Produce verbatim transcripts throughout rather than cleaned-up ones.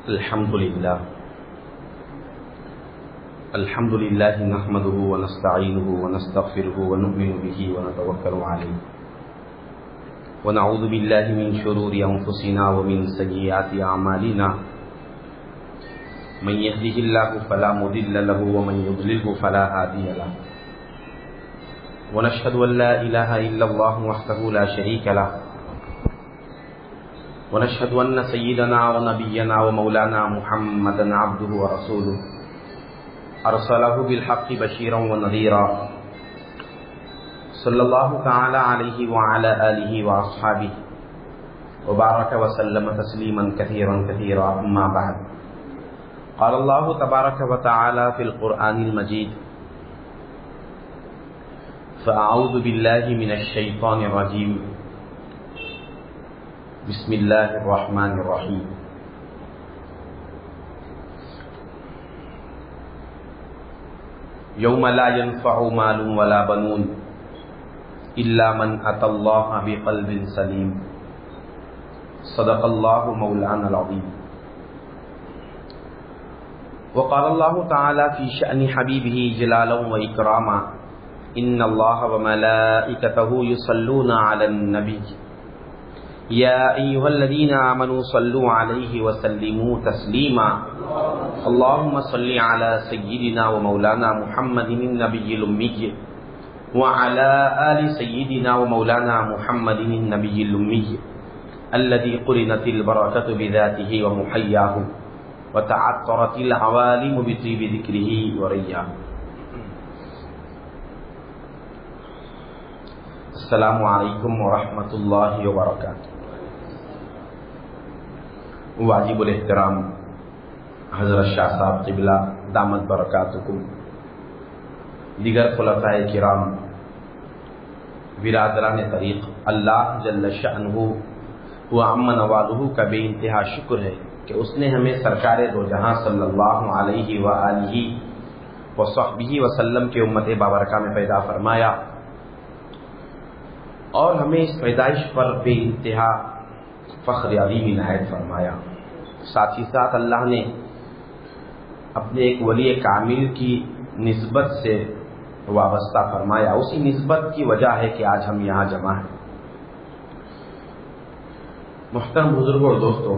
الحمد للہ الحمد للہ نحمده ونستعینه ونستغفره ونؤمن به ونتوکل علیہ ونعوذ باللہ من شرور انفسنا ومن سیئات اعمالنا من يهده الله فلا مضل له ومن يضلل فلا هادي له ونشهد ان لا اله الا الله وحده لا شريك له ونشهد ان سيدنا ونبينا ومولانا محمدا عبده ورسوله ارسله بالحق بشيرا ونذيرا صلى الله تعالى عليه وعلى اله واصحابه وبارك وسلم تسليما كثيرا كثيرا. اما بعد، قال الله تبارك وتعالى في القرآن المجيد: فأعوذ بالله من الشيطان الرجيم بسم الله الرحمن الرحيم. يوم لا ينفع مال ولا بنون إلا من أتى الله بقلب سليم. صدق الله مولانا العظيم. وقال الله تعالى في شأن حبيبه جلالا وإكراما: إن الله وملائكته يصلون على النبي يا أيها الذين آمنوا صلوا عليه وسلموا تسليما. اللهم صل على سيدنا ومولانا محمد النبي الأمي وعلى آل سيدنا ومولانا محمد النبي الأمي الذي قرنت البركة بذاته ومحياه وتعطرت العوالم بطيب ذكره ورياه. السلام علیکم ورحمۃ اللہ وبرکاتہ. واجب الاحترام حضرت شاہ صاحب قبلہ دامت برکاتکم، دیگر خلفائے کرام، برادران طریق، اللہ جل شأنہ و عم نوالہ کا بے انتہا شکر ہے کہ اس نے ہمیں سرکار دو جہاں صلی اللہ علیہ وآلہ وصحبہ وسلم کے امت بابرکہ میں پیدا فرمایا اور ہمیں اس پیدائش پر بے انتہا فخر عظیم عنایت فرمایا. ساتھ ہی ساتھ اللہ نے اپنے ایک ولی کامل کی نسبت سے وابستہ فرمایا. اسی نسبت کی وجہ ہے کہ آج ہم یہاں جمع ہیں. محترم بزرگوں اور دوستوں،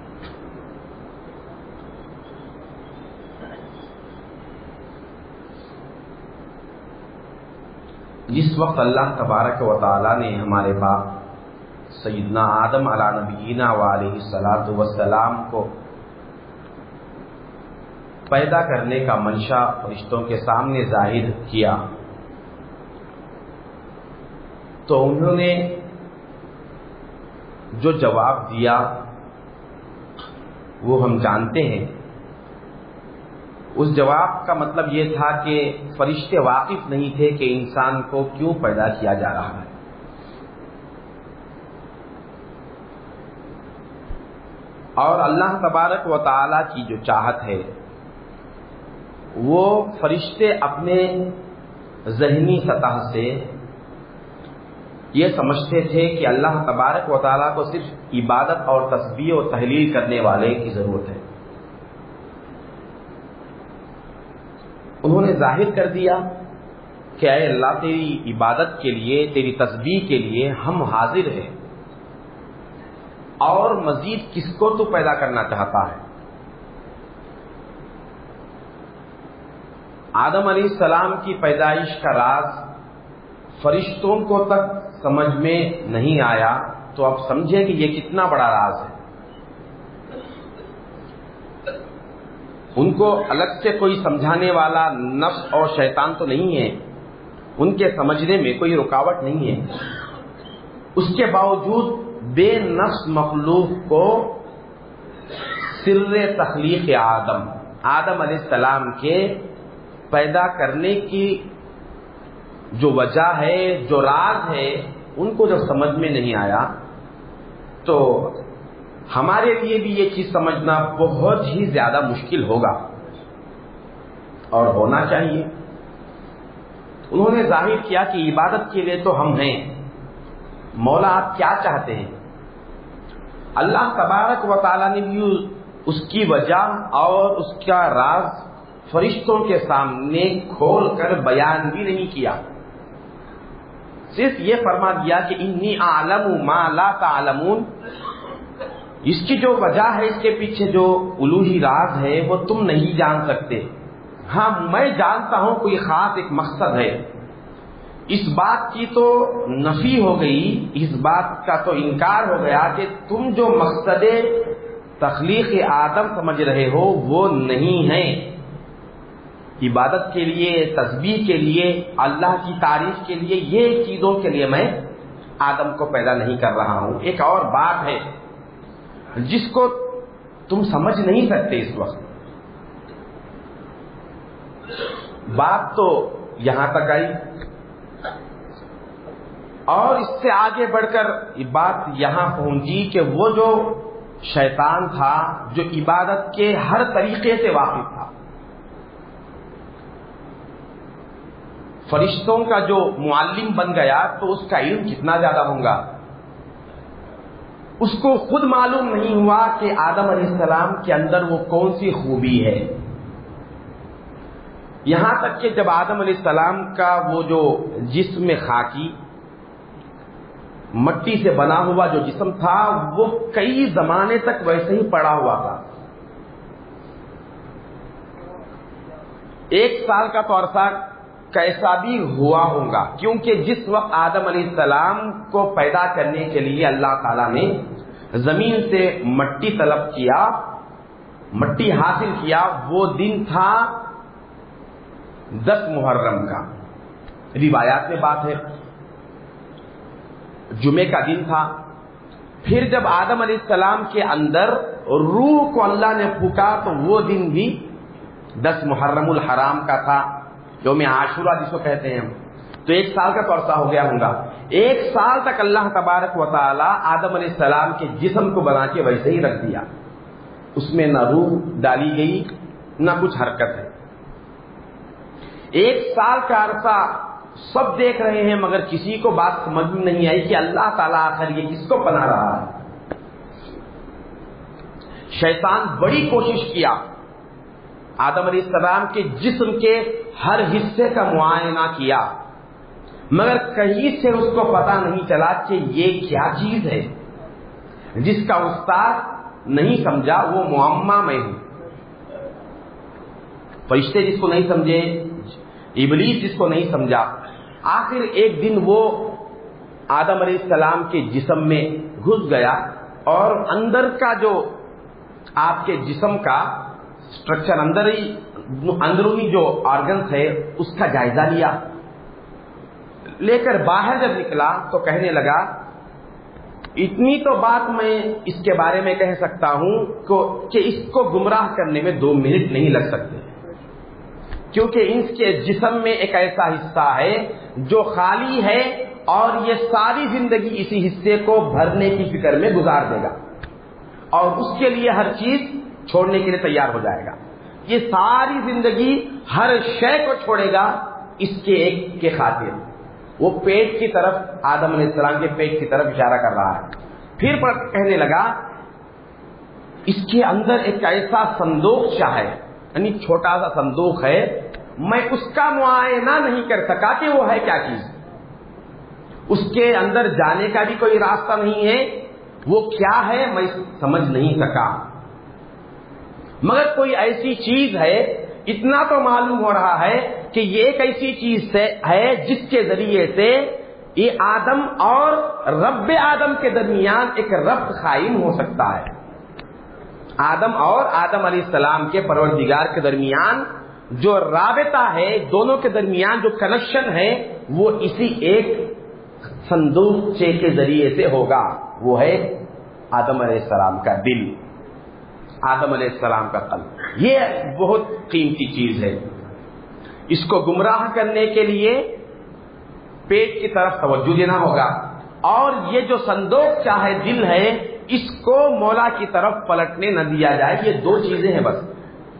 جس وقت اللہ تبارک و تعالی نے ہمارے باپ سیدنا آدم علیہ نبینا وعلیہ الصلاۃ والسلام کو پیدا کرنے کا منشا فرشتوں کے سامنے ظاہر کیا تو انہوں نے جو جواب دیا وہ ہم جانتے ہیں. اس جواب کا مطلب یہ تھا کہ فرشتے واقف نہیں تھے کہ انسان کو کیوں پیدا کیا جا رہا ہے. اور اللہ تبارک و تعالی کی جو چاہت ہے وہ فرشتے اپنے ذہنی سطح سے یہ سمجھتے تھے کہ اللہ تبارک و تعالی کو صرف عبادت اور تسبیح و تحلیل کرنے والے کی ضرورت ہے. انہوں نے ظاہر کر دیا کہ اے اللہ، تیری عبادت کے لیے، تیری تسبیح کے لیے ہم حاضر ہیں، اور مزید کس کو تو پیدا کرنا چاہتا ہے. آدم علیہ السلام کی پیدائش کا راز فرشتوں کو تک سمجھ میں نہیں آیا تو اب سمجھیں کہ یہ کتنا بڑا راز ہے. ان کو الگ سے کوئی سمجھانے والا نفس اور شیطان تو نہیں ہے، ان کے سمجھنے میں کوئی رکاوٹ نہیں ہے. اس کے باوجود بے نفس مخلوق کو سر تخلیق آدم آدم علیہ السلام کے پیدا کرنے کی جو وجہ ہے، جو راز ہے، ان کو جب سمجھ میں نہیں آیا تو ہمارے لیے بھی یہ چیز سمجھنا بہت ہی زیادہ مشکل ہوگا اور ہونا چاہیے. انہوں نے ظاہر کیا کہ عبادت کے لیے تو ہم ہیں، مولا آپ کیا چاہتے ہیں؟ اللہ تبارک و تعالیٰ نے بھی اس کی وجہ اور اس کا راز فرشتوں کے سامنے کھول کر بیان بھی نہیں کیا، صرف یہ فرما دیا کہ انی اعلم ما لا تعلمون. اس کی جو وجہ ہے، اس کے پیچھے جو الوہی راز ہے وہ تم نہیں جان سکتے. ہاں میں جانتا ہوں کوئی خاص ایک مقصد ہے. اس بات کی تو نفی ہو گئی، اس بات کا تو انکار ہو گیا کہ تم جو مقصد تخلیق آدم سمجھ رہے ہو وہ نہیں ہے. عبادت کے لیے، تسبیح کے لیے، اللہ کی تعریف کے لیے، یہ چیزوں کے لیے میں آدم کو پیدا نہیں کر رہا ہوں. ایک اور بات ہے جس کو تم سمجھ نہیں سکتے اس وقت. بات تو یہاں تک آئی اور اس سے آگے بڑھ کر بات یہاں پہنچی کہ وہ جو شیطان تھا جو عبادت کے ہر طریقے سے واقف تھا، فرشتوں کا جو معلم بن گیا تو اس کا علم کتنا زیادہ ہوگا. اس کو خود معلوم نہیں ہوا کہ آدم علیہ السلام کے اندر وہ کون سی خوبی ہے. یہاں تک کہ جب آدم علیہ السلام کا وہ جو جسم خاکی مٹی سے بنا ہوا جو جسم تھا وہ کئی زمانے تک ویسے ہی پڑا ہوا تھا. ایک سال کا تو عرصہ کیسا بھی ہوا ہوگا، کیونکہ جس وقت آدم علیہ السلام کو پیدا کرنے کے لیے اللہ تعالیٰ نے زمین سے مٹی طلب کیا، مٹی حاصل کیا، وہ دن تھا دس محرم کا. روایات میں بات ہے جمعے کا دن تھا. پھر جب آدم علیہ السلام کے اندر روح کو اللہ نے پھونکا تو وہ دن بھی دس محرم الحرام کا تھا، یوم عاشورہ جس کو کہتے ہیں ہم. تو ایک سال کا تو عرصہ ہو گیا ہوگا. ایک سال تک اللہ تبارک و تعالی آدم علیہ السلام کے جسم کو بنا کے ویسے ہی رکھ دیا، اس میں نہ روح ڈالی گئی نہ کچھ حرکت ہے. ایک سال کا عرصہ سب دیکھ رہے ہیں مگر کسی کو بات سمجھ میں نہیں آئی کہ اللہ تعالیٰ آخر یہ کس کو بنا رہا ہے. شیطان بڑی کوشش کیا آدم علیہ السلام کے جسم کے ہر حصے کا معائنہ کیا، مگر کہیں سے اس کو پتہ نہیں چلا کہ یہ کیا چیز ہے. جس کا استاد نہیں سمجھا وہ معمہ میں ہوں. فرشتے جس کو نہیں سمجھے، ابلیس جس کو نہیں سمجھا، آخر ایک دن وہ آدم علیہ السلام کے جسم میں گھس گیا اور اندر کا جو آپ کے جسم کا اسٹرکچر، اندر ہی اندرونی جو آرگنس ہے اس کا جائزہ لیا. لے کر باہر جب نکلا تو کہنے لگا اتنی تو بات میں اس کے بارے میں کہہ سکتا ہوں کہ اس کو گمراہ کرنے میں دو منٹ نہیں لگ سکتے، کیونکہ اس کے جسم میں ایک ایسا حصہ ہے جو خالی ہے اور یہ ساری زندگی اسی حصے کو بھرنے کی فکر میں گزار دے گا اور اس کے لیے ہر چیز چھوڑنے کے لیے تیار ہو جائے گا. یہ ساری زندگی ہر شے کو چھوڑے گا اس کے ایک کے خاطر. وہ پیٹ کی طرف، آدم علیہ السلام کے پیٹ کی طرف اشارہ کر رہا ہے. پھر کہنے لگا اس کے اندر ایک ایسا صندوق ہے، یعنی چھوٹا سا صندوق ہے، میں اس کا معائنہ نہیں کر سکا کہ وہ ہے کیا چیز. اس کے اندر جانے کا بھی کوئی راستہ نہیں ہے، وہ کیا ہے میں سمجھ نہیں سکا. مگر کوئی ایسی چیز ہے، اتنا تو معلوم ہو رہا ہے کہ یہ ایک ایسی چیز ہے جس کے ذریعے سے یہ آدم اور رب آدم کے درمیان ایک ربط قائم ہو سکتا ہے. آدم اور آدم علیہ السلام کے پروردگار کے درمیان جو رابطہ ہے، دونوں کے درمیان جو کنیکشن ہے، وہ اسی ایک صندوقچے کے ذریعے سے ہوگا. وہ ہے آدم علیہ السلام کا دل، آدم علیہ السلام کا قلب. یہ بہت قیمتی چیز ہے. اس کو گمراہ کرنے کے لیے پیٹ کی طرف توجہ دینا ہوگا، اور یہ جو صندوق چاہے دل ہے اس کو مولا کی طرف پلٹنے نہ دیا جائے. یہ دو چیزیں ہیں بس.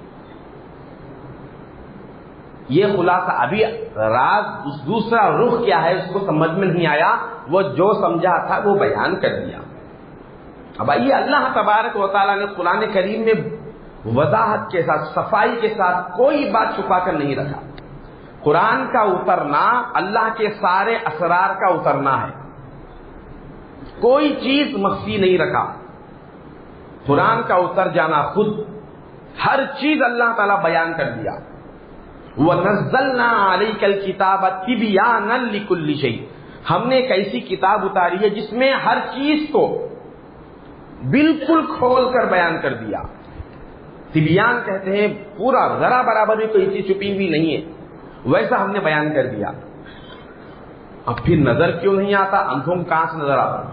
یہ خلاصہ ابھی راز دوسرا رخ کیا ہے اس کو سمجھ میں نہیں آیا، وہ جو سمجھا تھا وہ بیان کر دیا. اب آئیے اللہ تبارک و تعالیٰ نے قرآن کریم میں وضاحت کے ساتھ صفائی کے ساتھ کوئی بات چھپا کر نہیں رکھا. قرآن کا اترنا اللہ کے سارے اسرار کا اترنا ہے، کوئی چیز مخفی نہیں رکھا. قرآن کا اتر جانا خود ہر چیز اللہ تعالیٰ بیان کر دیا. وَنَزَّلْنَا عَلَيْكَ الْكِتَابَ تِبْيَانًا لِكُلِّ شَيْءٍ، ہم نے ایک ایسی کتاب اتاری ہے جس میں ہر چیز کو بالکل کھول کر بیان کر دیا. تبیان کہتے ہیں پورا ذرا برابر بھی کوئی چیز چھپی ہوئی نہیں ہے، ویسا ہم نے بیان کر دیا. اب پھر نظر کیوں نہیں آتا؟ اندھوں کو کہاں سے نظر آتا؟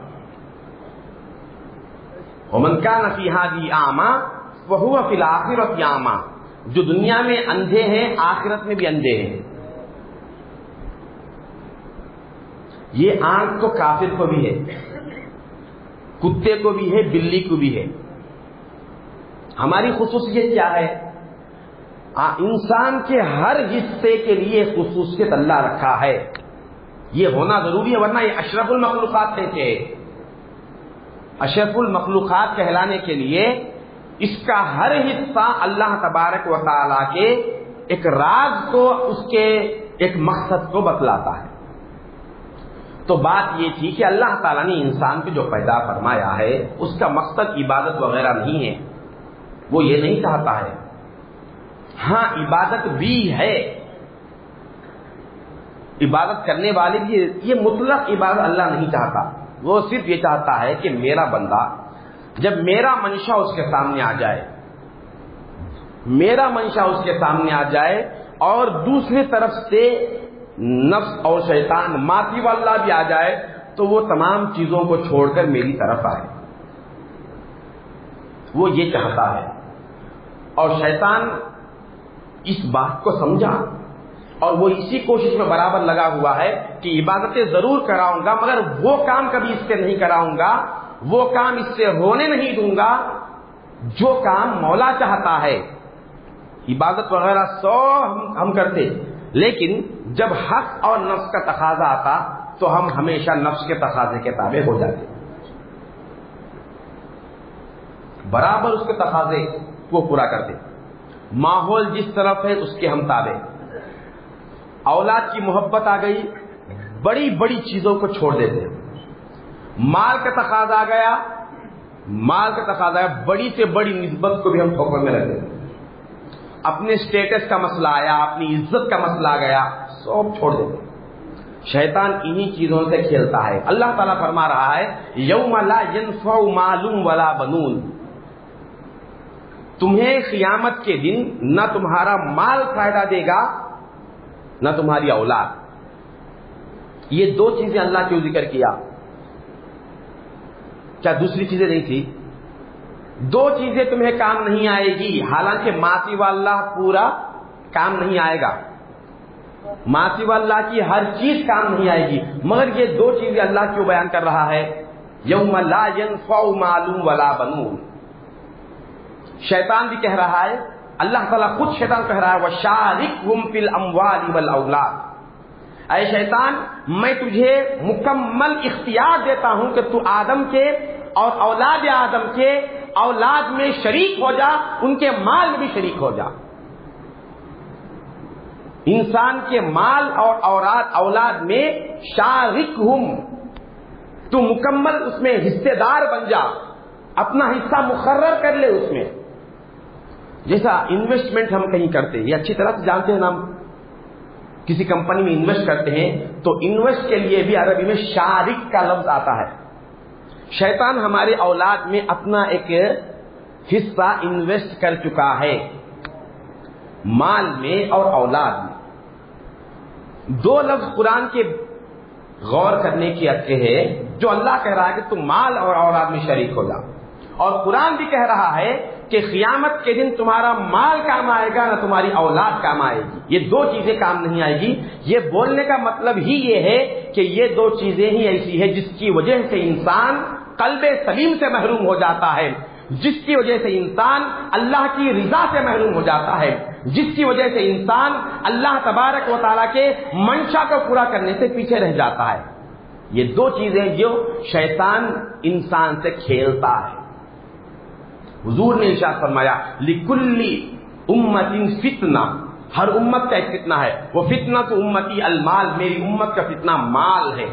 وَمَنْ كَانَ فِي هَٰذِهِ أَعْمَىٰ فَهُوَ فِي الْآخِرَةِ أَعْمَىٰ، جو دنیا میں اندھے ہیں آخرت میں بھی اندھے ہیں. یہ آنکھ تو کافر کو بھی ہے، کتے کو بھی ہے، بلی کو بھی ہے. ہماری خصوصیت کیا ہے؟ انسان کے ہر حصے کے لیے خصوصیت اللہ رکھا ہے. یہ ہونا ضروری ہے، ورنہ یہ اشرف المخلوقات کہتے ہیں. اشرف المخلوقات کہلانے کے لیے اس کا ہر حصہ اللہ تبارک و تعالیٰ کے ایک راز کو، اس کے ایک مقصد کو بتلاتا ہے. تو بات یہ تھی کہ اللہ تعالیٰ نے انسان کو جو پیدا فرمایا ہے اس کا مقصد عبادت وغیرہ نہیں ہے، وہ یہ نہیں چاہتا ہے. ہاں عبادت بھی ہے، عبادت کرنے والے بھی، یہ مطلق عبادت اللہ نہیں چاہتا. وہ صرف یہ چاہتا ہے کہ میرا بندہ جب میرا منشا اس کے سامنے آ جائے، میرا منشا اس کے سامنے آ جائے اور دوسری طرف سے نفس اور شیطان ماتی واللہ بھی آ جائے، تو وہ تمام چیزوں کو چھوڑ کر میری طرف آئے. وہ یہ چاہتا ہے. اور شیطان اس بات کو سمجھا اور وہ اسی کوشش میں برابر لگا ہوا ہے کہ عبادتیں ضرور کراؤں گا، مگر وہ کام کبھی اس سے نہیں کراؤں گا، وہ کام اس سے ہونے نہیں دوں گا جو کام مولا چاہتا ہے. عبادت وغیرہ سو ہم, ہم کرتے، لیکن جب حق اور نفس کا تقاضا آتا تو ہم ہمیشہ نفس کے تقاضے کے تابع ہو جاتے، برابر اس کے تقاضے کو پورا کرتے. ماحول جس طرف ہے اس کے ہم تابع. اولاد کی محبت آ گئی، بڑی بڑی چیزوں کو چھوڑ دیتے. مال کا تقاضا آ گیا، مال کا تقاضا ہے، بڑی سے بڑی نسبت کو بھی ہم ٹھوکر میں رکھ دیتے. اپنے اسٹیٹس کا مسئلہ آیا، اپنی عزت کا مسئلہ آ گیا، سب چھوڑ دیتے. شیطان انہی چیزوں سے کھیلتا ہے. اللہ تعالیٰ فرما رہا ہے یوم لا ينفع مال ولا بنون، تمہیں قیامت کے دن نہ تمہارا مال فائدہ دے گا نہ تمہاری اولاد. یہ دو چیزیں اللہ کیوں ذکر کیا؟ کیا دوسری چیزیں نہیں تھی؟ دو چیزیں تمہیں کام نہیں آئے گی، حالانکہ ماتی واللہ پورا کام نہیں آئے گا، ماتی واللہ کی ہر چیز کام نہیں آئے گی، مگر یہ دو چیزیں اللہ کیوں بیان کر رہا ہے؟ یوم لا ينفع مال ولا بنون. شیطان بھی کہہ رہا ہے، اللہ تعالیٰ خود شیطان کہہ رہا ہے وَشَارِكْهُمْ فِي الْأَمْوَالِ وَالْأَوْلَادِ، اے شیطان میں تجھے مکمل اختیار دیتا ہوں کہ تو آدم کے اور اولاد آدم کے اولاد میں شریک ہو جا، ان کے مال میں بھی شریک ہو جا. انسان کے مال اور اولاد اولاد میں شارکہم، تو مکمل اس میں حصے دار بن جا، اپنا حصہ مقرر کر لے اس میں. جیسا انویسٹمنٹ ہم کہیں کرتے ہیں، یہ اچھی طرح سے جانتے ہیں نا، ہم کسی کمپنی میں انویسٹ کرتے ہیں تو انویسٹ کے لیے بھی عربی میں شارک کا لفظ آتا ہے. شیطان ہمارے اولاد میں اپنا ایک حصہ انویسٹ کر چکا ہے، مال میں اور اولاد میں. دو لفظ قرآن کے غور کرنے کی اچھے ہے، جو اللہ کہہ رہا ہے کہ تم مال اور اولاد میں شریک ہو جا، اور قرآن بھی کہہ رہا ہے کہ قیامت کے دن تمہارا مال کام آئے گا نہ تمہاری اولاد کام آئے گی. یہ دو چیزیں کام نہیں آئے گی. یہ بولنے کا مطلب ہی یہ ہے کہ یہ دو چیزیں ہی ایسی ہے جس کی وجہ سے انسان قلب سلیم سے محروم ہو جاتا ہے، جس کی وجہ سے انسان اللہ کی رضا سے محروم ہو جاتا ہے، جس کی وجہ سے انسان اللہ تبارک و تعالیٰ کے منشا کو پورا کرنے سے پیچھے رہ جاتا ہے. یہ دو چیزیں جو شیطان انسان سے کھیلتا ہے. حضور نے ارشاد فرمایا لکل امت فتنہ، ہر امت کا ایک فتنہ ہے، وہ فتنہ تو امتی المال، میری امت کا فتنہ مال ہے،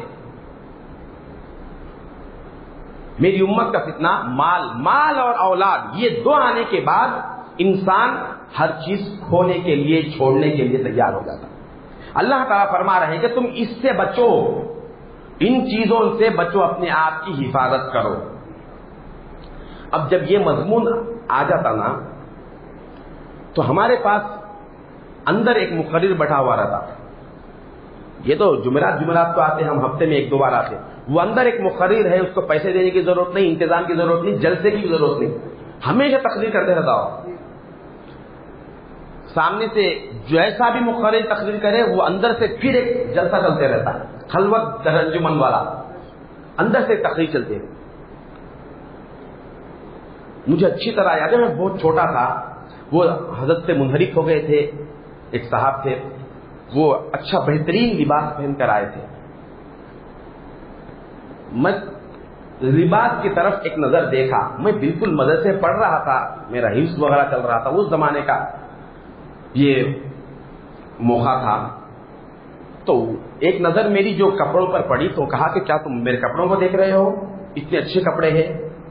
میری امت کا فتنہ مال مال اور اولاد، یہ دو آنے کے بعد انسان ہر چیز کھونے کے لیے چھوڑنے کے لیے تیار ہو جاتا. اللہ تعالیٰ فرما رہے ہیں کہ تم اس سے بچو، ان چیزوں سے بچو، اپنے آپ کی حفاظت کرو. اب جب یہ مضمون آ جاتا نا تو ہمارے پاس اندر ایک مقرر بیٹھا ہوا رہتا. یہ تو جمعرات جمعرات تو آتے، ہم ہفتے میں ایک دو بار آتے. وہ اندر ایک مقرر ہے، اس کو پیسے دینے کی ضرورت نہیں، انتظام کی ضرورت نہیں، جلسے کی ضرورت نہیں، ہمیشہ تقریر کرتے رہتا ہو. سامنے سے جیسا بھی مقرر تقریر کرے وہ اندر سے پھر ایک جلسہ چلتے رہتا ہے، خلوت ترجمن والا، اندر سے تقریر چلتے. مجھے اچھی طرح یاد ہے، میں بہت چھوٹا تھا، وہ حضرت سے منحرف ہو گئے تھے، ایک صاحب تھے، وہ اچھا بہترین لباس پہن کر آئے تھے. میں لباس کی طرف ایک نظر دیکھا، میں بالکل مدرسے پڑھ رہا تھا، میرا حفظ وغیرہ چل رہا تھا، اس زمانے کا یہ موقع تھا. تو ایک نظر میری جو کپڑوں پر پڑی تو کہا کہ کیا تم میرے کپڑوں کو دیکھ رہے ہو؟ اتنے اچھے کپڑے ہیں.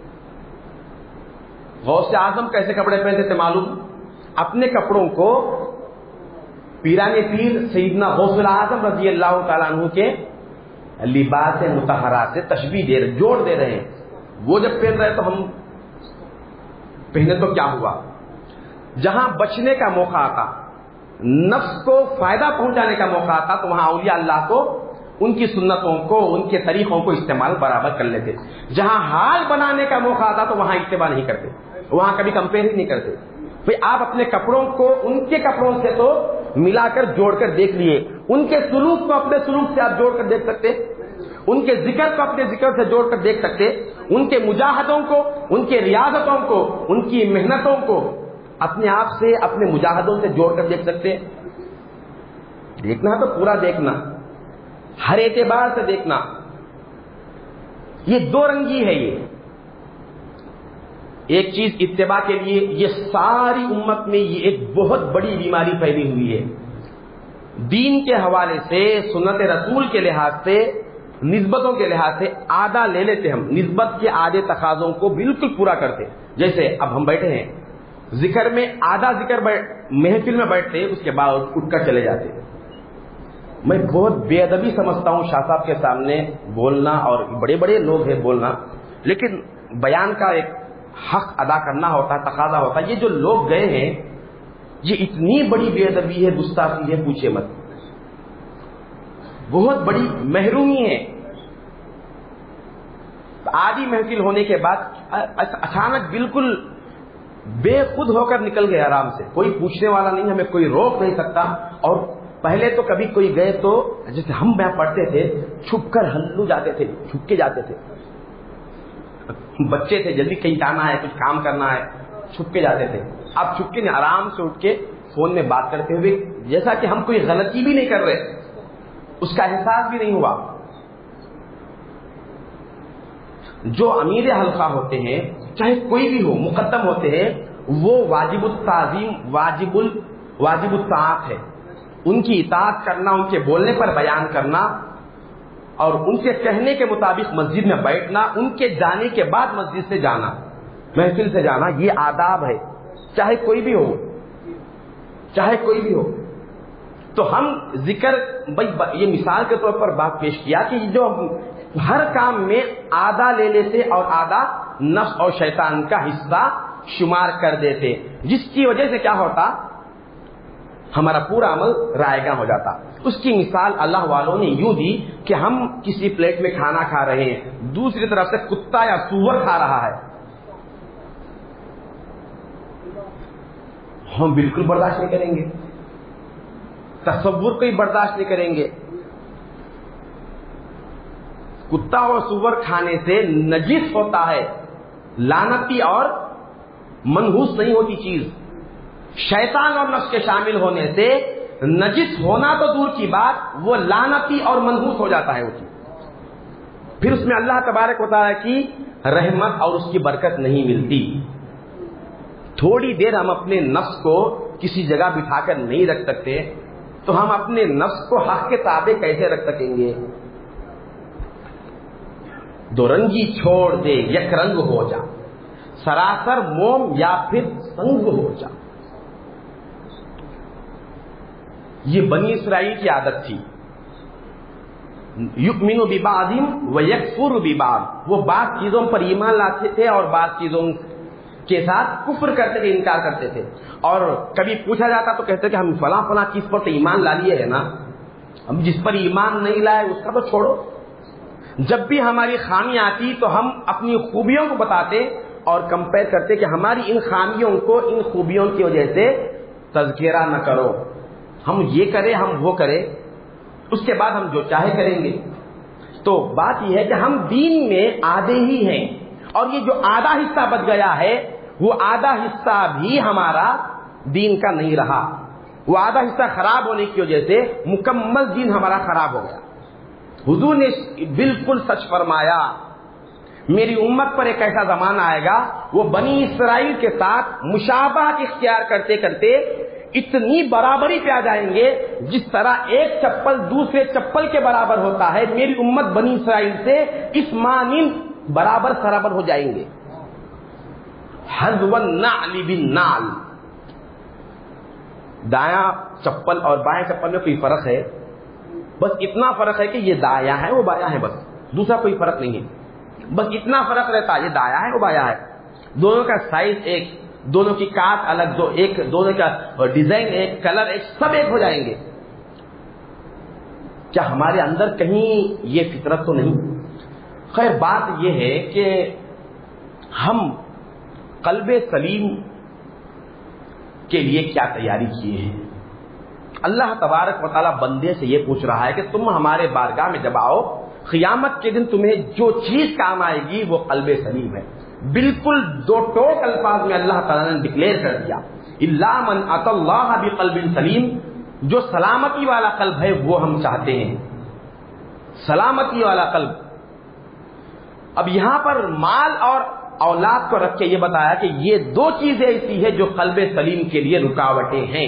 غوث اعظم کیسے کپڑے پہنتے تھے معلوم؟ اپنے کپڑوں کو پیران پیر سیدنا غوث اعظم رضی اللہ تعالیٰ عنہ کے لباس مطہرہ سے تشبیہ دے رہے، جوڑ دے رہے ہیں. وہ جب پہن رہے تو ہم پہنے تو کیا ہوا؟ جہاں بچنے کا موقع آتا، نفس کو فائدہ پہنچانے کا موقع آتا تو وہاں اولیاء اللہ کو ان کی سنتوں کو، ان کے طریقوں کو استعمال برابر کر لیتے. جہاں حال بنانے کا موقع آتا تو وہاں اتباع نہیں کرتے، وہاں کبھی کمپیئر ہی نہیں کرتے. بھئی آپ اپنے کپڑوں کو ان کے کپڑوں سے تو ملا کر جوڑ کر دیکھ لیے، ان کے سلوک کو اپنے سلوک سے آپ جوڑ کر دیکھ سکتے، ان کے ذکر کو اپنے ذکر سے جوڑ کر دیکھ سکتے، ان کے مجاہدوں کو، ان کے ریاضتوں کو، ان کی محنتوں کو اپنے آپ سے، اپنے مجاہدوں سے جوڑ کر دیکھ سکتے. دیکھنا تو پورا دیکھنا، ہر اعتبار سے دیکھنا. یہ دو رنگی ہے. یہ ایک چیز اتباع کے لیے، یہ ساری امت میں یہ ایک بہت بڑی بیماری پھیلی ہوئی ہے. دین کے حوالے سے، سنت رسول کے لحاظ سے، نسبتوں کے لحاظ سے آدھا لے لیتے ہم، نسبت کے آدھے تقاضوں کو بالکل پورا کرتے. جیسے اب ہم بیٹھے ہیں، ذکر میں آدھا ذکر محفل میں بیٹھتے، اس کے بعد اٹھ کر چلے جاتے. میں بہت بے ادبی سمجھتا ہوں شاہ صاحب کے سامنے بولنا، اور بڑے بڑے لوگ ہیں بولنا، لیکن بیان کا ایک حق ادا کرنا ہوتا ہے، تقاضا ہوتا ہے. یہ جو لوگ گئے ہیں، یہ اتنی بڑی بے ادبی ہے، گستاخی ہے، پوچھے مت. بہت بڑی محرومی ہے. آدھی محفل ہونے کے بعد اچانک بالکل بے خود ہو کر نکل گئے آرام سے، کوئی پوچھنے والا نہیں، ہمیں کوئی روک نہیں سکتا. اور پہلے تو کبھی کوئی گئے تو جیسے ہم میں پڑھتے تھے، چھپ کر ہلو جاتے تھے، چھپ کے جاتے تھے. بچے تھے، جلدی کہیں جانا ہے، کچھ کام کرنا ہے، چھپ کے جاتے تھے. اب چھپ کے نہیں، آرام سے اٹھ کے فون میں بات کرتے ہوئے، جیسا کہ ہم کوئی غلطی بھی نہیں کر رہے، اس کا احساس بھی نہیں ہوا. جو امیر حلقہ ہوتے ہیں، چاہے کوئی بھی ہو، مقدم ہوتے ہیں، وہ واجب التعظیم، واجب ال واجب الطاعت ہے. ان کی اطاعت کرنا، ان کے بولنے پر بیان کرنا، اور ان کے کہنے کے مطابق مسجد میں بیٹھنا، ان کے جانے کے بعد مسجد سے جانا، محفل سے جانا، یہ آداب ہے. چاہے کوئی بھی ہو، چاہے کوئی بھی ہو. تو ہم ذکر، یہ مثال کے طور پر بات پیش کیا کہ جو ہر کام میں آدھا لے لیتے اور آدھا نفس اور شیطان کا حصہ شمار کر دیتے، جس کی وجہ سے کیا ہوتا، ہمارا پورا عمل رائے گاں ہو جاتا. اس کی مثال اللہ والوں نے یوں دی کہ ہم کسی پلیٹ میں کھانا کھا رہے ہیں، دوسری طرف سے کتا یا سور کھا رہا ہے، ہم بالکل برداشت نہیں کریں گے، تصور کوئی برداشت نہیں کریں گے. کتا اور سور کھانے سے نجس ہوتا ہے، لعنتی اور منحوس نہیں ہوتی چیز. شیطان اور نفس کے شامل ہونے سے نجس ہونا تو دور کی بات، وہ لعنتی اور منحوس ہو جاتا ہے وہ چیز. پھر اس میں اللہ تبارک و تعالیٰ کی رحمت اور اس کی برکت نہیں ملتی. تھوڑی دیر ہم اپنے نفس کو کسی جگہ بٹھا کر نہیں رکھ سکتے تو ہم اپنے نفس کو حق کے تابع کیسے رکھ سکیں گے؟ دو رنگی چھوڑ دے یک رنگ ہو جا، سراسر موم یا پھر سنگ ہو جا. یہ بنی اسرائیل کی عادت تھی. یؤمن ببعض ویکفر ببعض، وہ بعض چیزوں پر ایمان لاتے تھے اور بعض چیزوں کے ساتھ کفر کرتے تھے، انکار کرتے تھے. اور کبھی پوچھا جاتا تو کہتے کہ ہم فلاں فلاں چیز پر تو ایمان لا لیے ہے نا، ہم جس پر ایمان نہیں لائے اس کا تو چھوڑو. جب بھی ہماری خامی آتی تو ہم اپنی خوبیوں کو بتاتے اور کمپیئر کرتے کہ ہماری ان خامیوں کو ان خوبیوں کی وجہ سے تذکرہ نہ کرو، ہم یہ کریں ہم وہ کریں، اس کے بعد ہم جو چاہے کریں گے. تو بات یہ ہے کہ ہم دین میں آدھے ہی ہیں، اور یہ جو آدھا حصہ بچ گیا ہے وہ آدھا حصہ بھی ہمارا دین کا نہیں رہا. وہ آدھا حصہ خراب ہونے کی وجہ سے مکمل دین ہمارا خراب ہو گیا. حضور نے بالکل سچ فرمایا، میری امت پر ایک ایسا زمانہ آئے گا وہ بنی اسرائیل کے ساتھ مشابہت اختیار کرتے کرتے اتنی برابری پہ آ جائیں گے جس طرح ایک چپل دوسرے چپل کے برابر ہوتا ہے. میری امت بنی اسرائیل سے اس مانند برابر برابر ہو جائیں گے. حذو النعل بالنعل، دایاں چپل اور بائیں چپل میں کوئی فرق ہے؟ بس اتنا فرق ہے کہ یہ دایاں ہے وہ بایاں ہے، بس دوسرا کوئی فرق نہیں ہے. بس اتنا فرق رہتا ہے، یہ دایاں ہے وہ بایاں ہے. دونوں کا سائز ایک، دونوں کی کاٹ الگ، دو ایک، دونوں کا ڈیزائن ایک، کلر ایک، سب ایک ہو جائیں گے. کیا ہمارے اندر کہیں یہ فطرت تو نہیں؟ خیر بات یہ ہے کہ ہم قلب سلیم کے لیے کیا تیاری کیے ہیں. اللہ تبارک و تعالیٰ بندے سے یہ پوچھ رہا ہے کہ تم ہمارے بارگاہ میں جب آؤ قیامت کے دن تمہیں جو چیز کام آئے گی وہ قلب سلیم ہے. بالکل دو ٹوک الفاظ میں اللہ تعالیٰ نے ڈکلیئر کر دیا، الا من اتى اللہ بقلب سلیم. جو سلامتی والا قلب ہے وہ ہم چاہتے ہیں، سلامتی والا قلب. اب یہاں پر مال اور اولاد کو رکھ کے یہ بتایا کہ یہ دو چیزیں ایسی ہیں جو قلب سلیم کے لیے رکاوٹیں ہیں.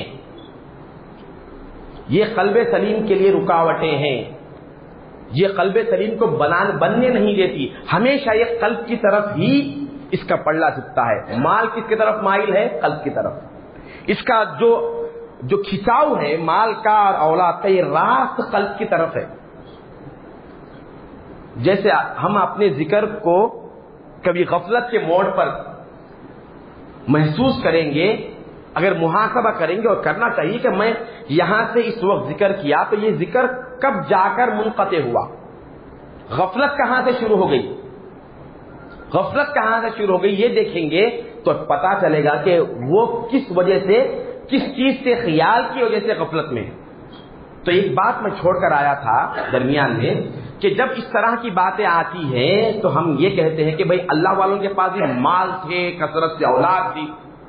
یہ قلب سلیم کے لیے رکاوٹیں ہیں، یہ قلب سلیم کو بنان بننے نہیں دیتی. ہمیشہ یہ قلب کی طرف ہی اس کا پلڑا جھکتا ہے. مال کس کی طرف مائل ہے؟ قلب کی طرف. اس کا جو جو کھچاؤ ہے مال کا اور اولاد کا، یہ راست قلب کی طرف ہے. جیسے ہم اپنے ذکر کو کبھی غفلت کے موڑ پر محسوس کریں گے، اگر محاسبہ کریں گے، اور کرنا چاہیے کہ میں یہاں سے اس وقت ذکر کیا تو یہ ذکر کب جا کر منقطع ہوا، غفلت کہاں سے شروع ہو گئی، غفلت کہاں سے شروع ہو گئی، یہ دیکھیں گے تو پتا چلے گا کہ وہ کس وجہ سے، کس چیز سے، خیال کی وجہ سے غفلت میں. تو ایک بات میں چھوڑ کر آیا تھا درمیان میں کہ جب اس طرح کی باتیں آتی ہیں تو ہم یہ کہتے ہیں کہ بھئی اللہ والوں کے پاس بھی مال تھے، کثرت سے اولاد تھی.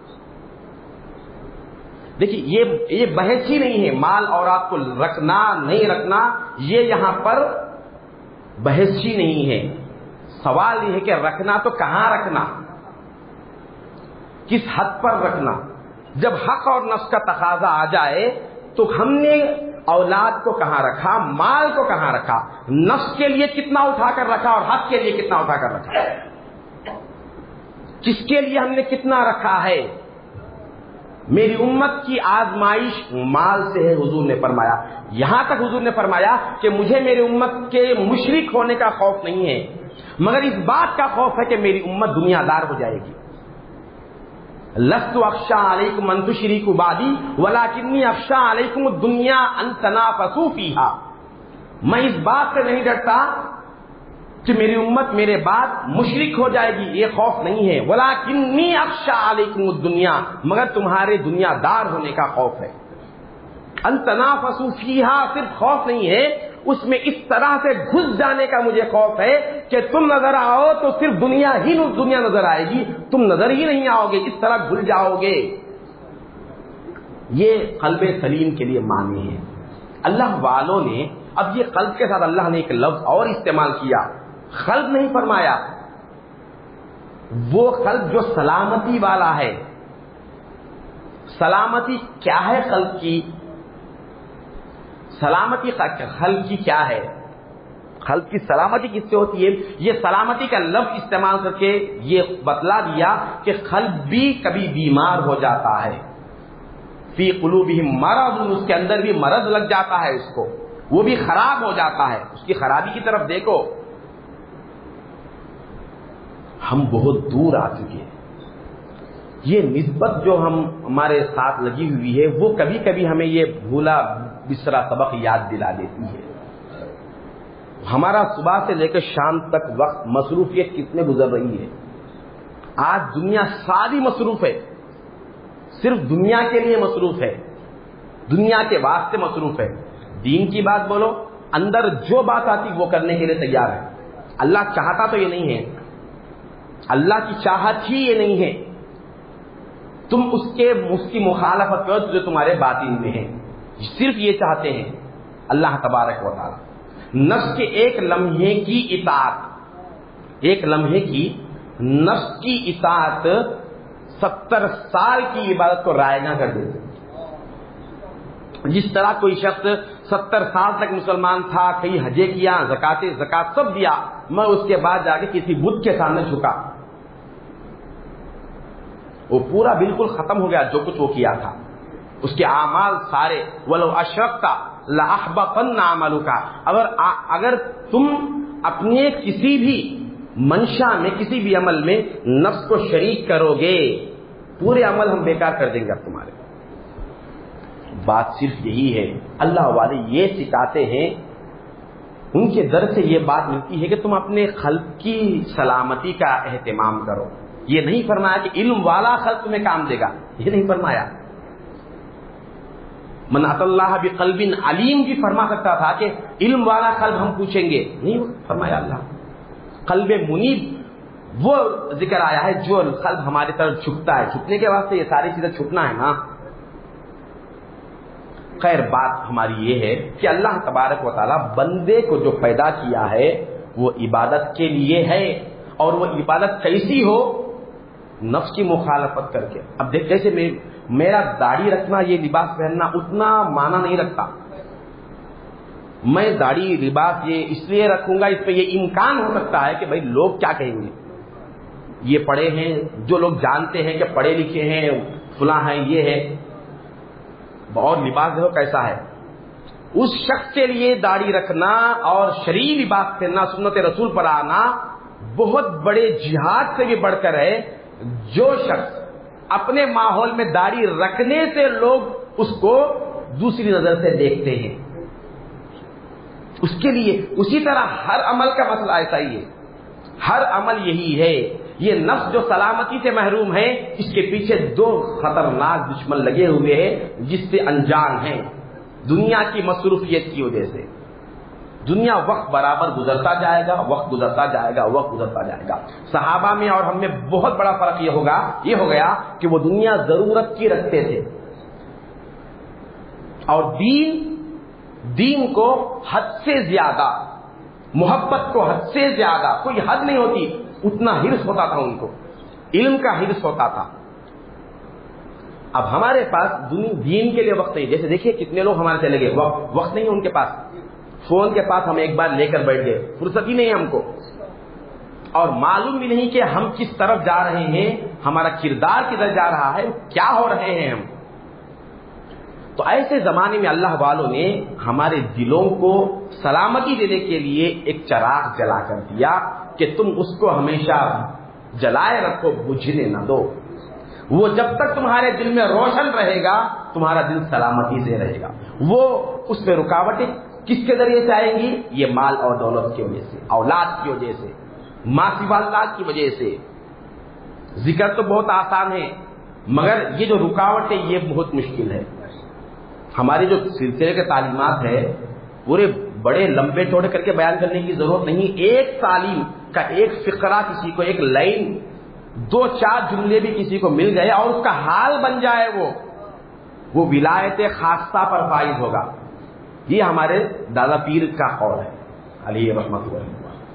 دیکھیے یہ یہ بحث ہی نہیں ہے مال اولاد کو رکھنا نہیں رکھنا، یہ یہاں پر بحث ہی نہیں ہے. سوال یہ ہے کہ رکھنا تو کہاں رکھنا، کس حد پر رکھنا. جب حق اور نفس کا تقاضا آ جائے تو ہم نے اولاد کو کہاں رکھا، مال کو کہاں رکھا، نفس کے لیے کتنا اٹھا کر رکھا اور حق کے لیے کتنا اٹھا کر رکھا، کس کے لیے ہم نے کتنا رکھا ہے. میری امت کی آزمائش مال سے ہے، حضور نے فرمایا. یہاں تک حضور نے فرمایا کہ مجھے میری امت کے مشرک ہونے کا خوف نہیں ہے، مگر اس بات کا خوف ہے کہ میری امت دنیا دار ہو جائے گی. لست اخشى علیکم ان تشرکوا بعدی ولکنی اخشى علیکم الدنیا ان تنافسوا فیہا. میں اس بات سے نہیں ڈرتا کہ میری امت میرے بعد مشرک ہو جائے گی، یہ خوف نہیں ہے. ولکنی اخشى علیکم الدنیا، مگر تمہارے دنیا دار ہونے کا خوف ہے. ان تنافسوا فیہا صرف خوف نہیں ہے، اس میں اس طرح سے گھس جانے کا مجھے خوف ہے کہ تم نظر آؤ تو صرف دنیا ہی دنیا نظر آئے گی، تم نظر ہی نہیں آؤ گے، اس طرح گھل جاؤ گے. یہ قلب سلیم کے لیے معنی ہے. اللہ والوں نے اب یہ قلب کے ساتھ اللہ نے ایک لفظ اور استعمال کیا، قلب نہیں فرمایا، وہ قلب جو سلامتی والا ہے، سلامتی کیا ہے خلق کی؟ سلامتی خلق کی کیا ہے؟ خلق کی سلامتی کس سے ہوتی ہے؟ یہ سلامتی کا لفظ استعمال کر کے یہ بتلا دیا کہ خلق بھی کبھی بیمار ہو جاتا ہے. فی قلوبہم مرض، اس کے اندر بھی مرض لگ جاتا ہے، اس کو وہ بھی خراب ہو جاتا ہے. اس کی خرابی کی طرف دیکھو. ہم بہت دور آ چکے ہیں. یہ نسبت جو ہم ہمارے ساتھ لگی ہوئی ہے وہ کبھی کبھی ہمیں یہ بھولا بسرا سبق یاد دلا دیتی ہے. ہمارا صبح سے لے کر شام تک وقت مصروفیت کتنے گزر رہی ہے. آج دنیا ساری مصروف ہے، صرف دنیا کے لیے مصروف ہے، دنیا کے واسطے مصروف ہے. دین کی بات بولو، اندر جو بات آتی وہ کرنے کے لیے تیار ہے. اللہ چاہتا تو یہ نہیں ہے، اللہ کی چاہت ہی یہ نہیں ہے. تم اس کے اس کی مخالفت کرو جو تمہارے باطن میں ہے. صرف یہ چاہتے ہیں اللہ تبارک و تعالی نفس کے ایک لمحے کی اطاعت، ایک لمحے کی نفس کی اطاعت ستر سال کی عبادت کو رائگاں کر دیتے. جس طرح کوئی شخص ستر سال تک مسلمان تھا، کئی حجے کیا، زکاتے زکات سب دیا، میں اس کے بعد جا کے کسی بت کے سامنے جھکا، وہ پورا بالکل ختم ہو گیا جو کچھ وہ کیا تھا. اس کے اعمال سارے ولو اشرکت لاحبطن عملک، اگر اگر تم اپنے کسی بھی منشا میں کسی بھی عمل میں نفس کو شریک کرو گے پورے عمل ہم بیکار کر دیں گے اب تمہارے. بات صرف یہی ہے. اللہ والے یہ سکھاتے ہیں، ان کے در سے یہ بات ملتی ہے کہ تم اپنے خلق کی سلامتی کا اہتمام کرو. یہ نہیں فرمایا کہ علم والا خلق تمہیں کام دے گا، یہ نہیں فرمایا. من اتی اللہ بقلب علیم بھی فرما سکتا تھا کہ علم والا قلب ہم پوچھیں گے، نہیں فرمایا. اللہ قلب منیب وہ ذکر آیا ہے جو قلب ہماری طرف جھکتا ہے. جھکنے کے واسطے یہ ساری چیزیں چھپنا ہے نا. خیر بات ہماری یہ ہے کہ اللہ تبارک و تعالی بندے کو جو پیدا کیا ہے وہ عبادت کے لیے ہے، اور وہ عبادت کیسی ہو؟ نفس کی مخالفت کر کے. اب دیکھ جیسے میں میرا داڑھی رکھنا، یہ لباس پہننا اتنا معنی نہیں رکھتا. میں داڑھی لباس یہ اس لیے رکھوں گا، اس پہ یہ امکان ہو سکتا ہے کہ بھائی لوگ کیا کہیں گے. یہ پڑھے ہیں، جو لوگ جانتے ہیں کہ پڑھے لکھے ہیں، فلاں ہیں، یہ ہے، اور لباس دیکھو کیسا ہے. اس شخص کے لیے داڑھی رکھنا اور شرعی لباس پہننا، سنت رسول پر آنا بہت بڑے جہاد سے بھی بڑھ کر ہے. جو شخص اپنے ماحول میں داڑھی رکھنے سے لوگ اس کو دوسری نظر سے دیکھتے ہیں، اس کے لیے اسی طرح ہر عمل کا مسئلہ ایسا ہی ہے. ہر عمل یہی ہے. یہ نفس جو سلامتی سے محروم ہے، اس کے پیچھے دو خطرناک دشمن لگے ہوئے ہیں جس سے انجان ہیں. دنیا کی مصروفیت کی وجہ سے دنیا وقت برابر گزرتا جائے گا، وقت گزرتا جائے گا، وقت گزرتا جائے گا. صحابہ میں اور ہم میں بہت بڑا فرق یہ ہوگا یہ ہو گیا کہ وہ دنیا ضرورت کی رکھتے تھے، اور دین دین کو حد سے زیادہ، محبت کو حد سے زیادہ، کوئی حد نہیں ہوتی، اتنا حرص ہوتا تھا ان کو، علم کا حرص ہوتا تھا. اب ہمارے پاس دین کے لیے وقت نہیں. جیسے دیکھیے کتنے لوگ ہمارے چلے گئے، وقت وقت نہیں ہے ان کے پاس. فون کے پاس ہم ایک بار لے کر بیٹھ گئے، فرصت ہی نہیں ہے ہم کو، اور معلوم بھی نہیں کہ ہم کس طرف جا رہے ہیں، ہمارا کردار کدھر جا رہا ہے، کیا ہو رہے ہیں ہم. تو ایسے زمانے میں اللہ والوں نے ہمارے دلوں کو سلامتی دینے کے لیے ایک چراغ جلا کر دیا کہ تم اس کو ہمیشہ جلائے رکھو، بجھنے نہ دو. وہ جب تک تمہارے دل میں روشن رہے گا تمہارا دل سلامتی سے رہے گا. وہ اس میں رکاوٹیں کس کے ذریعے سے آئیں گی؟ یہ مال اور دولت کی وجہ سے، اولاد کی وجہ سے، ماسی والدات کی وجہ سے. ذکر تو بہت آسان ہے مگر یہ جو رکاوٹ ہے یہ بہت مشکل ہے. ہماری جو سلسلے کے تعلیمات ہے پورے بڑے لمبے چوڑے کر کے بیان کرنے کی ضرورت نہیں. ایک تعلیم کا ایک فقرہ کسی کو، ایک لائن، دو چار جملے بھی کسی کو مل گئے اور اس کا حال بن جائے، وہ وہ ولایت خاصہ پر فائز ہوگا. یہ ہمارے دادا پیر کا قول ہے علیہ رحمت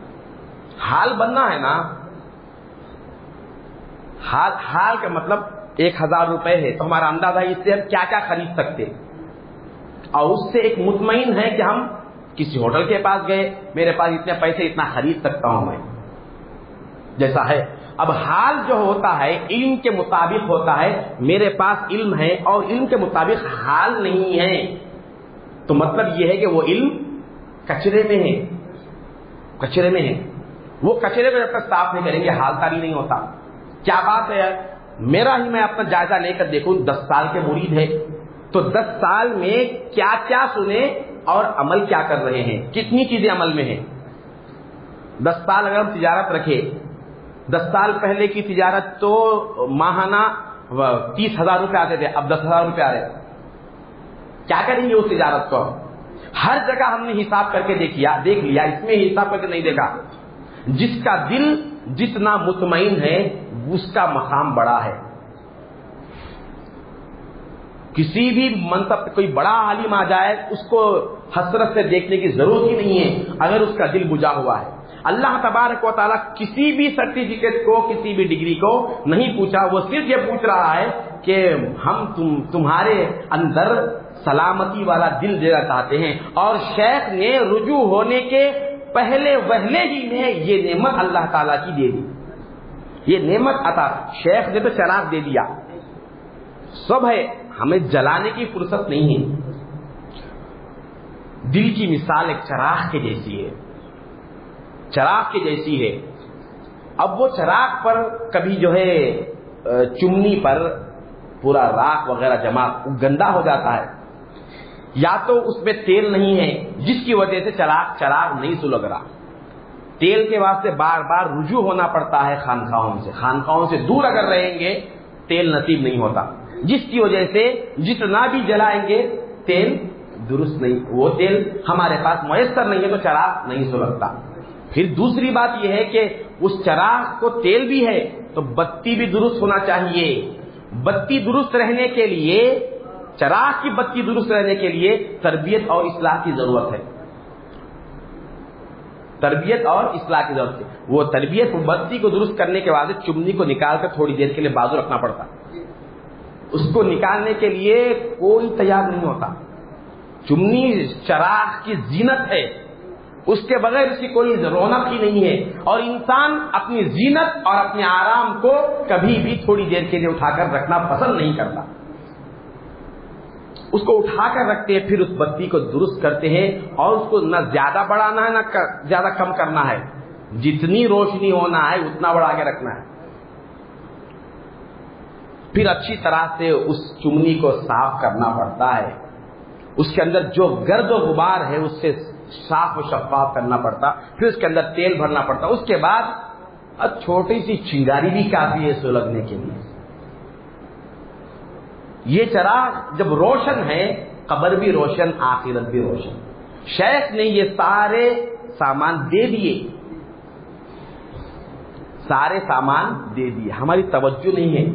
اللہ. حال بننا ہے نا. حال حال کا مطلب ایک ہزار روپے ہے تو ہمارا اندازہ اس سے ہم کیا کیا خرید سکتے، اور اس سے ایک مطمئن ہے کہ ہم کسی ہوٹل کے پاس گئے، میرے پاس اتنے پیسے اتنا خرید سکتا ہوں میں، جیسا ہے۔ اب حال جو ہوتا ہے علم کے مطابق ہوتا ہے، میرے پاس علم ہے اور علم کے مطابق حال نہیں ہے، تو مطلب یہ ہے کہ وہ علم کچرے میں ہے، کچرے میں ہے۔ وہ کچرے میں جب تک صاف نہیں کریں گے حال تاری نہیں ہوتا۔ کیا بات ہے، میرا ہی میں اپنا جائزہ لے کر دیکھوں، دس سال کے مرید ہے تو دس سال میں کیا کیا سنے اور عمل کیا کر رہے ہیں، کتنی چیزیں عمل میں ہیں۔ دس سال اگر ہم تجارت رکھے، دس سال پہلے کی تجارت تو ماہانہ تیس ہزار روپے آتے تھے، اب دس ہزار روپے آ رہے، کیا کریں گے اس تجارت کو؟ ہر جگہ ہم نے حساب کر کے دیکھیا دیکھ لیا، اس میں حساب کر کے نہیں دیکھا۔ جس کا دل جتنا مطمئن ہے اس کا مقام بڑا ہے۔ کسی بھی منصب پہ کوئی بڑا عالم آ جائے اس کو حسرت سے دیکھنے کی ضرورت ہی نہیں ہے اگر اس کا دل بجھا ہوا ہے۔ اللہ تبارک و تعالیٰ کسی بھی سرٹیفکیٹ کو، کسی بھی ڈگری کو نہیں پوچھا، وہ صرف یہ پوچھ رہا ہے کہ ہم تم تمہارے اندر سلامتی والا دل دینا چاہتے ہیں، اور شیخ نے رجوع ہونے کے پہلے وہلے ہی میں یہ نعمت اللہ تعالیٰ کی دے دی، یہ نعمت عطا۔ شیخ نے تو چراغ دے دیا، سب ہے، ہمیں جلانے کی فرصت نہیں ہے۔ دل کی مثال ایک چراغ کے جیسی ہے، چراغ کے جیسی ہے۔ اب وہ چراغ پر کبھی جو ہے چمنی پر پورا راکھ وغیرہ جمع گندا ہو جاتا ہے، یا تو اس میں تیل نہیں ہے جس کی وجہ سے چراغ چراغ نہیں سلگ رہا۔ تیل کے واسطے بار بار رجوع ہونا پڑتا ہے خانقاہوں سے، خانقاہوں سے دور اگر رہیں گے تیل نصیب نہیں ہوتا، جس کی وجہ سے جتنا بھی جلائیں گے تیل درست نہیں، وہ تیل ہمارے پاس میسر نہیں ہے تو چراغ نہیں سلگتا۔ پھر دوسری بات یہ ہے کہ اس چراغ کو تیل بھی ہے تو بتی بھی درست ہونا چاہیے۔ بتی درست رہنے کے لیے، چراغ کی بتی درست رہنے کے لیے تربیت اور اصلاح کی ضرورت ہے، تربیت اور اصلاح کی ضرورت ہے۔ وہ تربیت بتی کو درست کرنے کے بعد چمنی کو نکال کر تھوڑی دیر کے لیے بازو رکھنا پڑتا، اس کو نکالنے کے لیے کوئی تیار نہیں ہوتا۔ چمنی چراغ کی زینت ہے، اس کے بغیر اس کی کوئی رونق ہی نہیں ہے، اور انسان اپنی زینت اور اپنے آرام کو کبھی بھی تھوڑی دیر کے لیے اٹھا کر رکھنا پسند نہیں کرتا، اس کو اٹھا کر رکھتے ہیں، پھر اس بتی کو درست کرتے ہیں، اور اس کو نہ زیادہ بڑھانا ہے نہ زیادہ کم کرنا ہے، جتنی روشنی ہونا ہے اتنا بڑھا کے رکھنا ہے۔ پھر اچھی طرح سے اس چمنی کو صاف کرنا پڑتا ہے، اس کے اندر جو گرد و غبار ہے اس سے صاف و شفاف کرنا پڑتا، پھر اس کے اندر تیل بھرنا پڑتا، اس کے بعد چھوٹی سی چنگاری بھی کافی ہے سلگنے کے لیے۔ یہ چراغ جب روشن ہے قبر بھی روشن، آخرت بھی روشن۔ شیخ نے یہ سارے سامان دے دیے، سارے سامان دے دیے، ہماری توجہ نہیں ہے،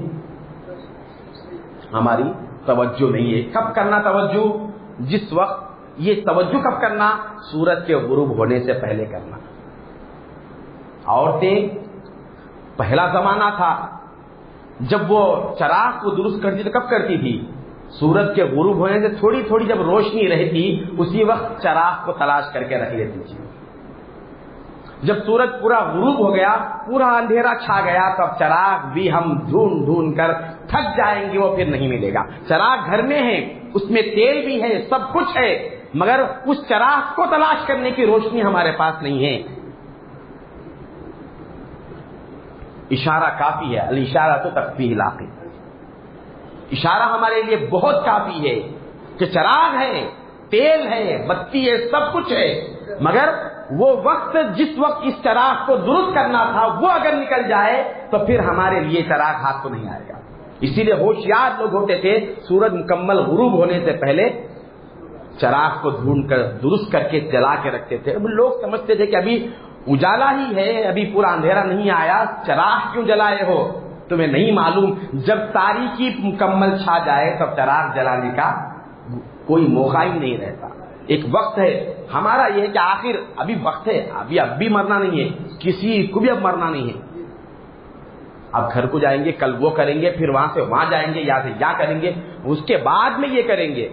ہماری توجہ نہیں ہے۔ کب کرنا توجہ؟ جس وقت یہ توجہ کب کرنا؟ سورج کے غروب ہونے سے پہلے کرنا۔ عورتیں پہلا زمانہ تھا جب وہ چراغ کو درست کرتی تو کب کرتی تھی؟ سورج کے غروب ہونے سے تھوڑی تھوڑی جب روشنی رہتی اسی وقت چراغ کو تلاش کر کے رکھ لیتی تھی۔ جب سورج پورا غروب ہو گیا، پورا اندھیرا چھا گیا، تب چراغ بھی ہم ڈھونڈ ڈھونڈ کر تھک جائیں گے، وہ پھر نہیں ملے گا۔ چراغ گھر میں ہے، اس میں تیل بھی ہے، سب کچھ ہے، مگر اس چراغ کو تلاش کرنے کی روشنی ہمارے پاس نہیں ہے۔ اشارہ کافی ہے، الاشارہ تو تکفی العاقل، اشارہ ہمارے لیے بہت کافی ہے کہ چراغ ہے، تیل ہے، بتی ہے، سب کچھ ہے، مگر وہ وقت جس وقت اس چراغ کو درست کرنا تھا وہ اگر نکل جائے تو پھر ہمارے لیے چراغ ہاتھ کو نہیں آئے گا۔ اسی لیے ہوشیار لوگ ہوتے تھے، سورج مکمل غروب ہونے سے پہلے چراغ کو ڈھونڈ کر درست کر کے جلا کے رکھتے تھے۔ اب لوگ سمجھتے تھے کہ ابھی اجالا ہی ہے، ابھی پورا اندھیرا نہیں آیا، چراغ کیوں جلائے ہو؟ تمہیں نہیں معلوم جب تاریکی مکمل چھا جائے تب چراغ جلانے کا کوئی موقع ہی نہیں رہتا۔ ایک وقت ہے ہمارا، یہ ہے کہ آخر ابھی وقت ہے، ابھی اب بھی مرنا نہیں ہے، کسی کو بھی اب مرنا نہیں ہے، اب گھر کو جائیں گے، کل وہ کریں گے، پھر وہاں سے وہاں جائیں گے، یہاں سے یہاں کریں گے، اس کے بعد میں یہ کریں گے،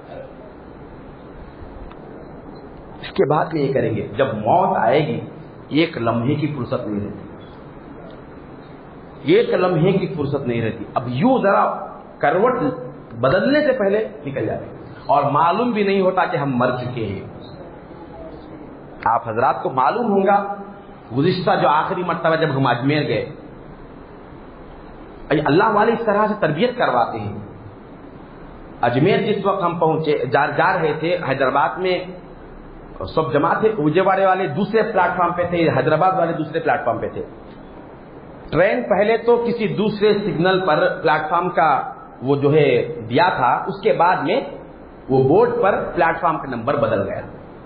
اس کے بعد میں یہ کریں گے. جب موت آئے گی ایک لمحے کی فرصت نہیں رہتی، ایک لمحے کی فرصت نہیں رہتی. اب یوں ذرا کروٹ بدلنے سے پہلے نکل جاتے اور معلوم بھی نہیں ہوتا کہ ہم مر چکے ہیں. آپ حضرات کو معلوم ہوگا گزشتہ جو آخری مرتبہ جب ہم اجمیر گئے، اللہ والے اس طرح سے تربیت کرواتے ہیں. اجمیر جس وقت ہم پہنچے جا جا رہے تھے، حیدرآباد میں سب جمع تھے، وجے والے دوسرے پلیٹ فارم پہ تھے، حیدرآباد والے دوسرے پلیٹ فارم پہ تھے. ٹرین پہلے تو کسی دوسرے سگنل پر پلیٹ فارم کا وہ جو ہے دیا تھا، اس کے بعد میں وہ بورڈ پر پلیٹ فارم کا نمبر بدل گیا.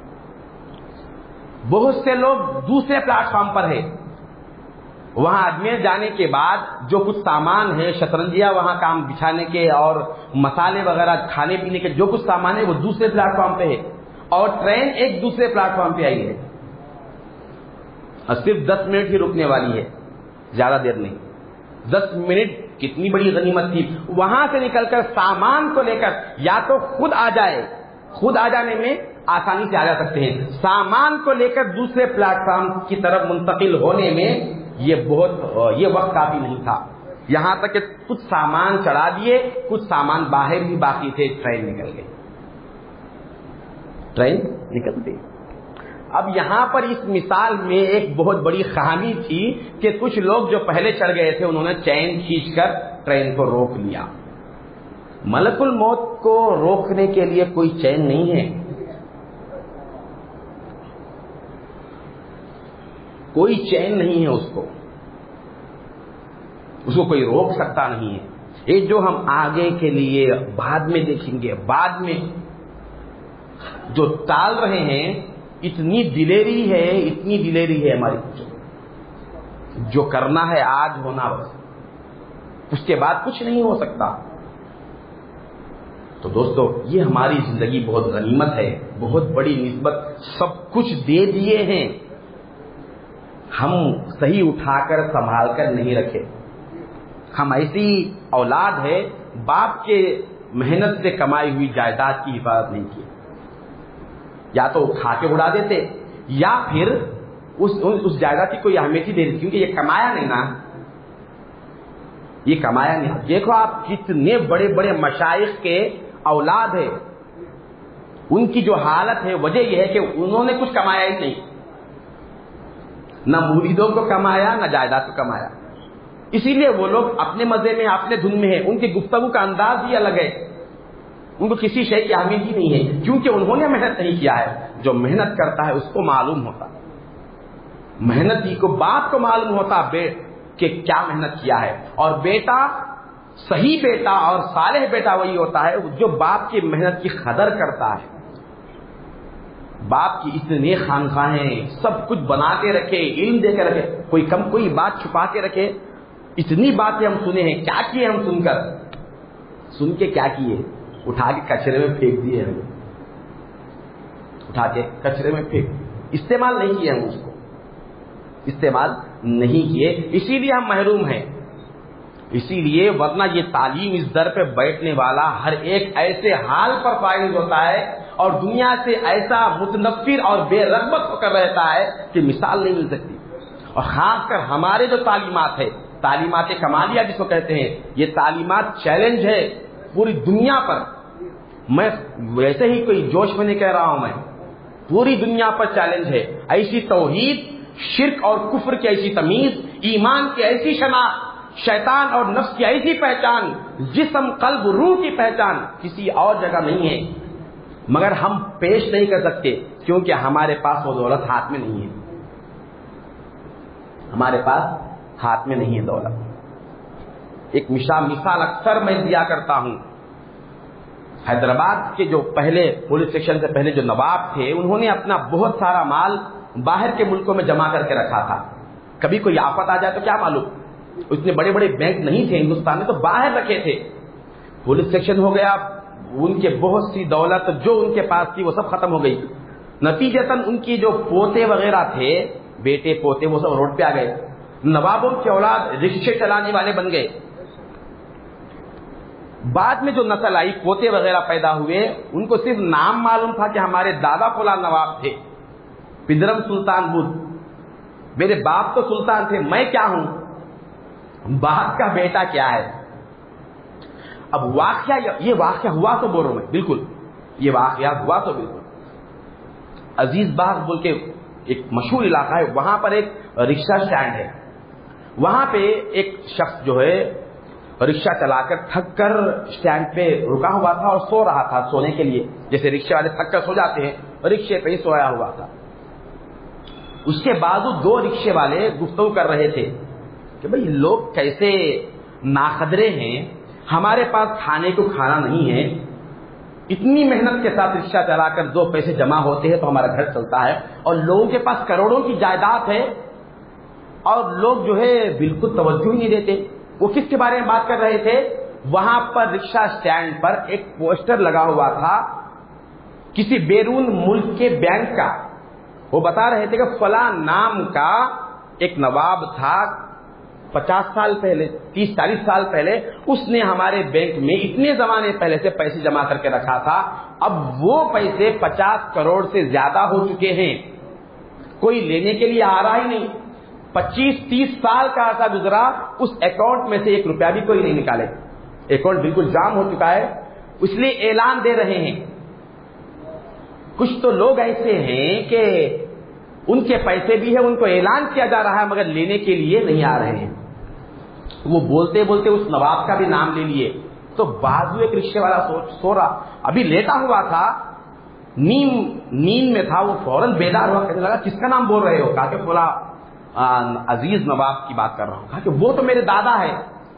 بہت سے لوگ دوسرے پلیٹ فارم پر ہیں. وہاں اجمیر جانے کے بعد جو کچھ سامان ہے، شطرنجیاں وہاں کام بچھانے کے اور مسالے وغیرہ کھانے پینے کے جو کچھ سامان ہے وہ دوسرے پلیٹ فارم پہ ہے، اور ٹرین ایک دوسرے پلیٹ فارم پہ آئی ہے اور صرف دس منٹ ہی رکنے والی ہے، زیادہ دیر نہیں. دس منٹ کتنی بڑی غنیمت تھی. وہاں سے نکل کر سامان کو لے کر یا تو خود آ جائے، خود آ جانے میں آسانی سے آ جا سکتے ہیں، سامان کو لے کر دوسرے پلیٹ فارم کی طرف منتقل ہونے میں یہ بہت یہ وقت کافی نہیں تھا. یہاں تک کہ کچھ سامان چڑھا دیے، کچھ سامان باہر بھی باقی تھے، ٹرین نکل گئی، ٹرین نکل گئی. اب یہاں پر اس مثال میں ایک بہت بڑی خامی تھی کہ کچھ لوگ جو پہلے چڑھ گئے تھے انہوں نے چین کھینچ کر ٹرین کو روک لیا. ملک الموت کو روکنے کے لیے کوئی چین نہیں ہے، کوئی چین نہیں ہے، اس کو اس کو کوئی روک سکتا نہیں ہے. یہ جو ہم آگے کے لیے بعد میں دیکھیں گے، بعد میں جو ٹال رہے ہیں، اتنی دلیری ہے، اتنی دلیری ہے ہماری، جو کرنا ہے آج ہونا، بس اس کے بعد کچھ نہیں ہو سکتا. تو دوستو یہ ہماری زندگی بہت غنیمت ہے، بہت بڑی نسبت، سب کچھ دے دیے ہیں، ہم صحیح اٹھا کر سنبھال کر نہیں رکھے. ہم ایسی اولاد ہے، باپ کے محنت سے کمائی ہوئی جائیداد کی حفاظت نہیں کی، یا تو کھا کے اڑا دیتے یا پھر اس اس جائیداد کی کوئی اہمیت ہی دے دیتی، کیونکہ یہ کمایا نہیں نا، یہ کمایا نہیں. دیکھو آپ کتنے بڑے بڑے مشائخ کے اولاد ہے، ان کی جو حالت ہے وجہ یہ ہے کہ انہوں نے کچھ کمایا ہی نہیں، نہ مریدوں کو کمایا نہ جائیداد کو کمایا. اسی لیے وہ لوگ اپنے مزے میں اپنے دھن میں ہیں، ان کی گفتگو کا انداز بھی الگ ہے، ان کو کسی شے کی اہمیت ہی نہیں ہے، کیونکہ انہوں نے محنت نہیں کیا ہے. جو محنت کرتا ہے اس کو معلوم ہوتا، محنتی کو باپ کو معلوم ہوتا بے کہ کیا محنت کیا ہے. اور بیٹا، صحیح بیٹا اور صالح بیٹا وہی ہوتا ہے جو باپ کی محنت کی قدر کرتا ہے. باپ کی اتنے خانخواہیں سب کچھ بنا کے رکھے، علم دے کے رکھے، کوئی کم کوئی بات چھپا کے رکھے. اتنی باتیں ہم سنے ہیں، کیا کیے ہم سن کر، سن کے کیا کیے، اٹھا کے کچرے میں پھینک دیے، ہم اٹھا کے کچرے میں پھینک، استعمال نہیں کیے، ہم اس کو استعمال نہیں کیے، اسی لیے ہم محروم ہیں. اسی لیے ورنہ یہ تعلیم اس در پہ بیٹھنے والا ہر ایک ایسے حال پر فائز ہوتا ہے اور دنیا سے ایسا متنفر اور بے رغبت ہو کر رہتا ہے کہ مثال نہیں مل سکتی. اور خاص کر ہمارے جو تعلیمات ہے، تعلیمات کمالیہ جس کو کہتے ہیں، یہ تعلیمات چیلنج ہے پوری دنیا پر. میں ویسے ہی کوئی جوش میں نہیں کہہ رہا ہوں، میں پوری دنیا پر چیلنج ہے. ایسی توحید، شرک اور کفر کی ایسی تمیز، ایمان کی ایسی شناخت، شیطان اور نفس کی ایسی پہچان، جسم قلب روح کی پہچان کسی اور جگہ نہیں ہے، مگر ہم پیش نہیں کر سکتے کیونکہ ہمارے پاس وہ دولت ہاتھ میں نہیں ہے، ہمارے پاس ہاتھ میں نہیں ہے دولت. ایک مثال اکثر میں دیا کرتا ہوں، حیدرآباد کے جو پہلے پولیس اسٹیشن سے پہلے جو نواب تھے، انہوں نے اپنا بہت سارا مال باہر کے ملکوں میں جمع کر کے رکھا تھا. کبھی کوئی آفت آ جائے تو کیا معلوم، اتنے بڑے بڑے بینک نہیں تھے ہندوستان میں، تو باہر رکھے تھے. پولیس سیکشن ہو گیا، ان کے بہت سی دولت جو ان کے پاس تھی وہ سب ختم ہو گئی. نتیجتاً ان کی جو پوتے وغیرہ تھے، بیٹے پوتے، وہ سب روڈ پہ آ گئے. نوابوں کی اولاد رکشے چلانے والے بن گئے. بعد میں جو نسل آئی، پوتے وغیرہ پیدا ہوئے، ان کو صرف نام معلوم تھا کہ ہمارے دادا فلاں نواب تھے، پدرم سلطان بدھ، میرے باپ تو سلطان تھے، میں کیا ہوں، باپ کا بیٹا کیا ہے. اب واقعہ یہ واقعہ ہوا تو بول رہا ہوں میں، بالکل یہ واقعہ ہوا تو بالکل. عزیز باغ بول کے ایک مشہور علاقہ ہے، وہاں پر ایک رکشہ اسٹینڈ ہے. وہاں پہ ایک شخص جو ہے رکشہ چلا کر تھک کر اسٹینڈ پہ رکا ہوا تھا اور سو رہا تھا سونے کے لیے، جیسے رکشے والے تھک کر سو جاتے ہیں، رکشے پہ ہی سویا ہوا تھا. اس کے بعد دو رکشے والے گفتگو کر رہے تھے کہ بھئی لوگ کیسے ناقدرے ہیں، ہمارے پاس کھانے کو کھانا نہیں ہے، اتنی محنت کے ساتھ رکشہ چلا کر دو پیسے جمع ہوتے ہیں تو ہمارا گھر چلتا ہے، اور لوگوں کے پاس کروڑوں کی جائیداد ہے اور لوگ جو ہے بالکل توجہ ہی نہیں دیتے. وہ کس کے بارے میں بات کر رہے تھے؟ وہاں پر رکشہ اسٹینڈ پر ایک پوسٹر لگا ہوا تھا کسی بیرون ملک کے بینک کا. وہ بتا رہے تھے کہ فلاں نام کا ایک نواب تھا پچاس سال پہلے، تیس چالیس سال پہلے، اس نے ہمارے بینک میں اتنے زمانے پہلے سے پیسے جمع کر کے رکھا تھا، اب وہ پیسے پچاس کروڑ سے زیادہ ہو چکے ہیں، کوئی لینے کے لیے آ رہا ہی نہیں. پچیس تیس سال کا عرصہ گزرا، اس اکاؤنٹ میں سے ایک روپیہ بھی کوئی نہیں نکالے، اکاؤنٹ بالکل جام ہو چکا ہے. اس لیے اعلان دے رہے ہیں. کچھ تو لوگ ایسے ہیں کہ ان کے پیسے بھی ہیں، ان کو اعلان کیا جا رہا ہے مگر لینے کے لیے نہیں آ رہے ہیں. وہ بولتے بولتے اس نواب کا بھی نام لے لیے تو بازو ایک رکشے والا سو رہا، ابھی لیٹا ہوا تھا، نیند نیند میں تھا، وہ فوراً بیدار ہوا، کہنے لگا کس کا نام بول رہے ہو؟ کہا کہ فلاں عزیز نواب کی بات کر رہا ہوں. کہا کہ وہ تو میرے دادا ہے.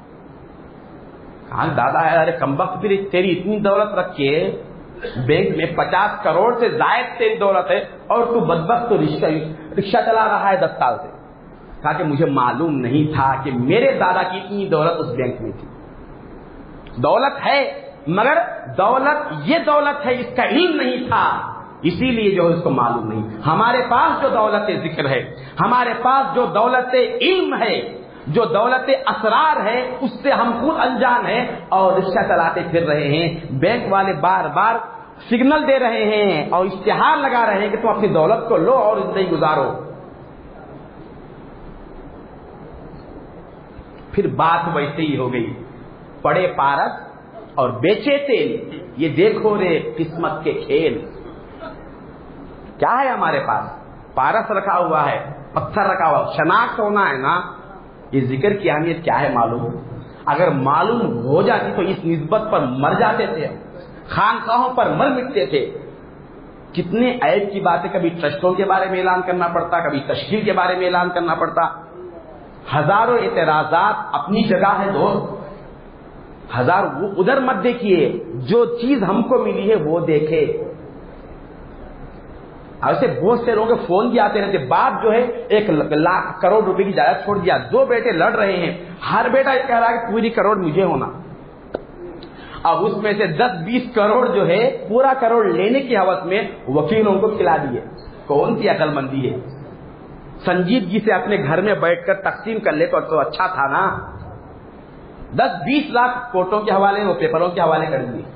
کہا دادا ہے؟ ارے کمبخت، پھر تیری اتنی دولت رکھ کے بینک میں پچاس کروڑ سے زائد تیری دولت ہے اور تو بدبخت تو رکشہ رکشہ چلا رہا ہے دس سال سے. کہا کہ مجھے معلوم نہیں تھا کہ میرے دادا کی اتنی دولت اس بینک میں تھی. دولت ہے مگر دولت یہ دولت ہے اس کا علم نہیں تھا، اسی لیے جو اس کو معلوم نہیں. ہمارے پاس جو دولت ذکر ہے، ہمارے پاس جو دولت علم ہے، جو دولت اسرار ہے، اس سے ہم خود انجان ہیں اور رکشہ چلاتے پھر رہے ہیں. بینک والے بار بار سگنل دے رہے ہیں اور اشتہار لگا رہے ہیں کہ تم اپنی دولت کو لو اور زندگی گزارو. پھر بات ویسے ہی ہو گئی، پڑے پارس اور بیچے تیل، یہ دیکھو رے قسمت کے کھیل. کیا ہے ہمارے پاس؟ پارس رکھا ہوا ہے، پتھر رکھا ہوا، شناخت ہونا ہے نا. یہ ذکر کی اہمیت کیا ہے معلوم؟ اگر معلوم ہو جاتی تو اس نسبت پر مر جاتے تھے، خانقاہوں پر مر مٹتے تھے. کتنے عیب کی باتیں، کبھی ٹرسٹوں کے بارے میں اعلان کرنا پڑتا، کبھی تشکیل کے بارے میں اعلان کرنا پڑتا. ہزاروں اعتراضات اپنی جگہ ہے دوست، ہزار وہ ادھر مت دیکھیے، جو چیز ہم کو ملی ہے وہ دیکھے. ایسے بہت سے لوگوں کے فون بھی آتے رہتے، باپ جو ہے ایک لاکھ کروڑ روپے کی جائیداد چھوڑ دیا، دو بیٹے لڑ رہے ہیں، ہر بیٹا یہ کہہ رہا ہے کہ پوری کروڑ مجھے ہونا. اب اس میں سے دس بیس کروڑ جو ہے پورا کروڑ لینے کی حوث میں وکیلوں کو کھلا دیے. کون سی عقل مندی ہے؟ سنجیدگی سے اپنے گھر میں بیٹھ کر تقسیم کر لے تو اچھا تھا نا. دس بیس لاکھ کوٹوں کے حوالے، وہ پیپروں کے حوالے کر دیے.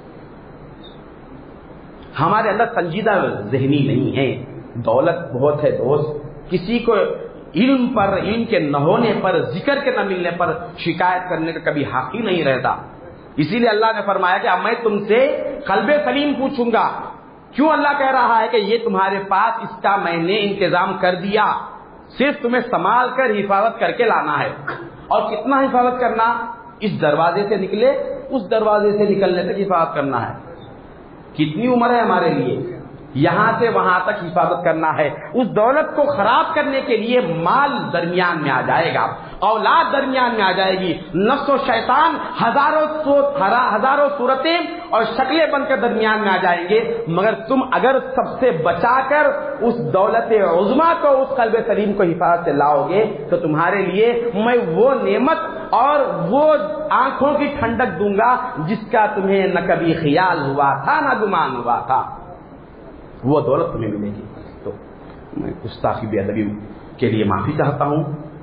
ہمارے اندر سنجیدہ ذہنی نہیں ہے. دولت بہت ہے دوست، کسی کو علم پر، علم کے نہ ہونے پر، ذکر کے نہ ملنے پر شکایت کرنے کا کبھی حق ہی نہیں رہتا. اسی لیے اللہ نے فرمایا کہ اب میں تم سے قلب سلیم پوچھوں گا. کیوں اللہ کہہ رہا ہے کہ یہ تمہارے پاس، اس کا میں نے انتظام کر دیا، صرف تمہیں سنبھال کر حفاظت کر کے لانا ہے. اور کتنا حفاظت کرنا؟ اس دروازے سے نکلے اس دروازے سے نکلنے تک حفاظت کرنا ہے. کتنی عمر ہے ہمارے لیے؟ یہاں سے وہاں تک حفاظت کرنا ہے. اس دولت کو خراب کرنے کے لیے مال درمیان میں آ جائے گا، اولاد درمیان میں آ جائے گی، نفس و شیطان ہزاروں ہزاروں صورتیں اور شکلیں بن کر درمیان میں آ جائیں گے. مگر تم اگر سب سے بچا کر اس دولت عظما کو، اس قلب سلیم کو حفاظت سے لاؤ گے تو تمہارے لیے میں وہ نعمت اور وہ آنکھوں کی ٹھنڈک دوں گا جس کا تمہیں نہ کبھی خیال ہوا تھا نہ گمان ہوا تھا. وہ دولت تمہیں ملے گی. تو میں گستاخی بے ادبی کے لیے معافی چاہتا ہوں.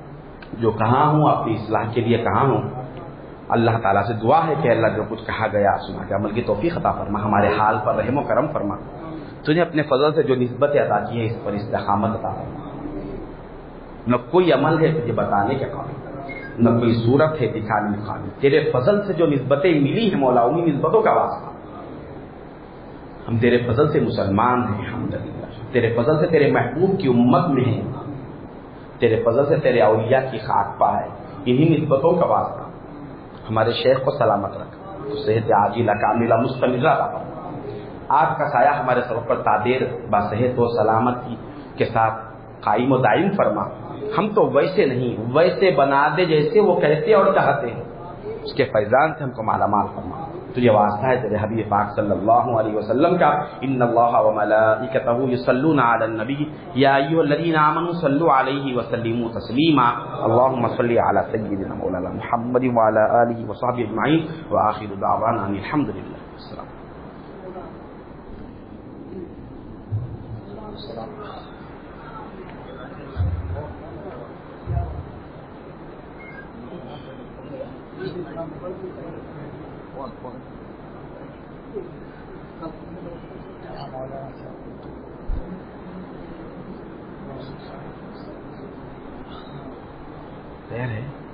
جو کہاں ہوں اپنی اصلاح کے لیے کہاں ہوں، اللہ تعالیٰ سے دعا ہے کہ اللہ جو کچھ کہا گیا سنا کے عمل کی توفیق عطا فرما، ہمارے حال پر رحم و کرم فرما، تجھے اپنے فضل سے جو نسبت عطا کی ہے اس پر استقامت عطا فرما۔ نہ کوئی عمل ہے تجھے بتانے کے قابل، نہ کوئی صورت ہے دکھانے کے قابل، تیرے فضل سے جو نسبتیں ملی ہیں مولا انہی نسبتوں کا واسطہ، ہم تیرے فضل سے مسلمان ہیں، الحمدللہ تیرے فضل سے تیرے محبوب کی امت میں ہیں، تیرے فضل سے تیرے اولیاء کی خاک پا ہے، انہی نسبتوں کا واسطہ ہمارے شیخ کو سلامت رکھ، صحت عاجلہ کاملہ مستمرہ عطا فرما، آپ کا سایہ ہمارے سر پر تادیر باصحت و سلامتی کے ساتھ قائم و دائم فرما، ہم تو ویسے نہیں ویسے بنا دے جیسے وہ کہتے اور چاہتے ہیں، اس کے فیضان سے ہم کو مالا مال فرما۔ تجھے واسطہ ہے تیرے حبیب پاک صلی اللہ علیہ وسلم کا، ان اللہ وملائکتہ یصلون علی النبی یا ایھا الذین آمنوا صلوا علیہ وسلموا تسلیما، اللهم صل علی سیدنا مولانا محمد وعلی آلہ وصحبہ اجمعین، وآخر دعوانا ان الحمد للہ۔ السلام ہے